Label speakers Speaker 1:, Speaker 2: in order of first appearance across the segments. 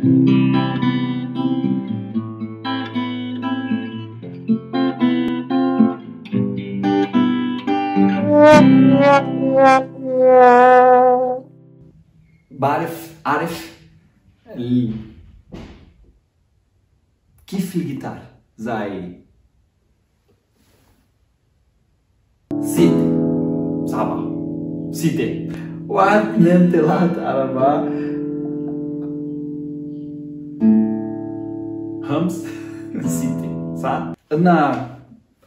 Speaker 1: بعرف ال... كيف الجيتار زي سيتي صعبة سيتي واحد اثنين ثلاثة أربعة خمس سيتي صح؟ قلنا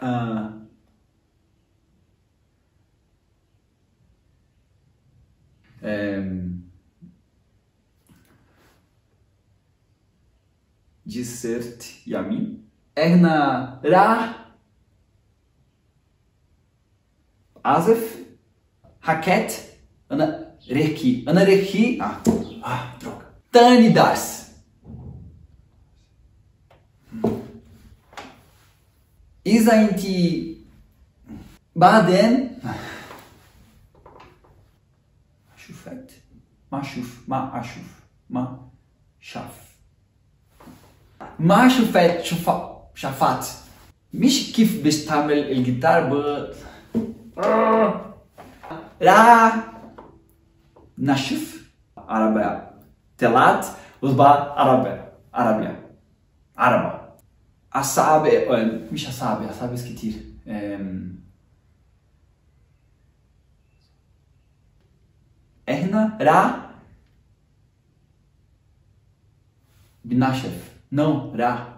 Speaker 1: disserte يمين احنا راح عزف حكيت انا ريكي دروك تاني درس اذا انتي بعدين شوفت ما شاف ما شفت شفات مش كيف باش تعمل الجيتار راح نشف عربية تلات وزبا عربة أصابع مش أصابع كتير احنا راح بنشف راح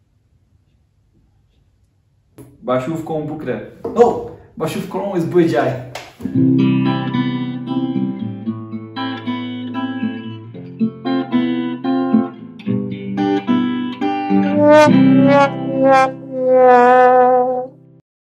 Speaker 1: بشوفكم بكرة بشوفكم الأسبوع الجاي